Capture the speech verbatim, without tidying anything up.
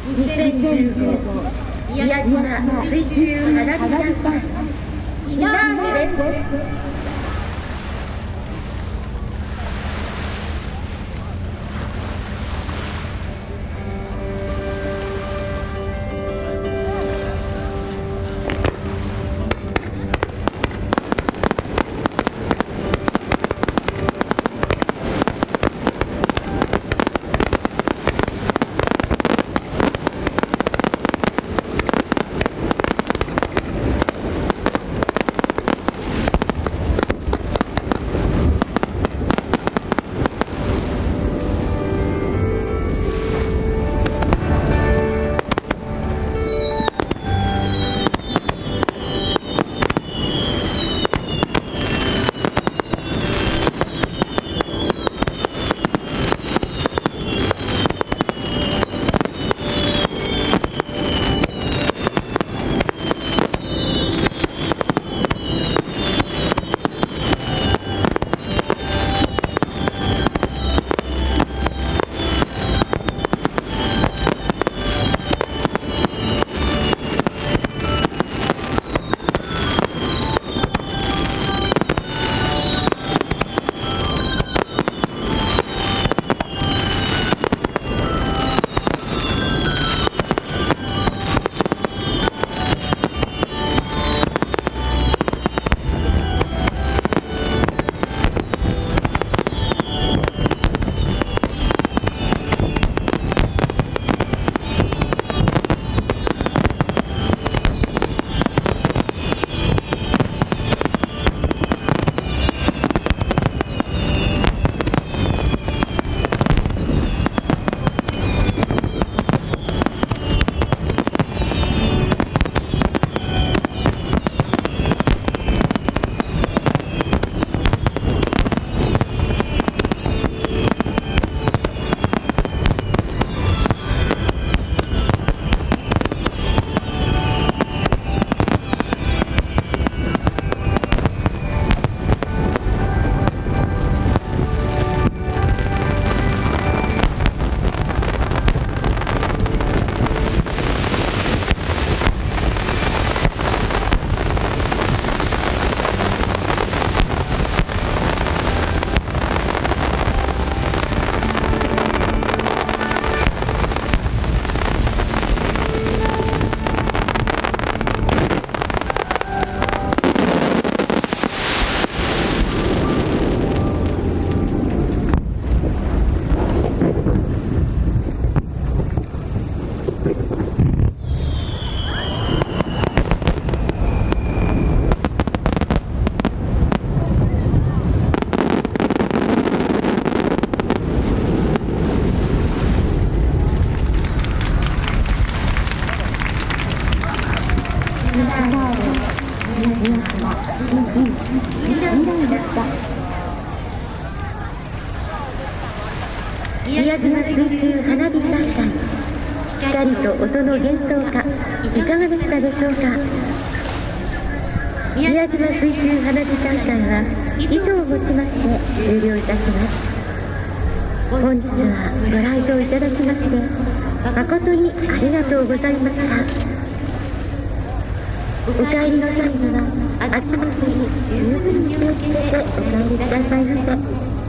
にせんじゅうご宮島水中花火大会フィナーレです。宮島水中花火大会、光と音の幻想化、いかがでしたでしょうか。宮島水中花火大会は以上をもちまして終了いたします。本日はご来場いただきまして誠にありがとうございました。お帰りの際には足元に十分気をつけてお帰りくださいませ。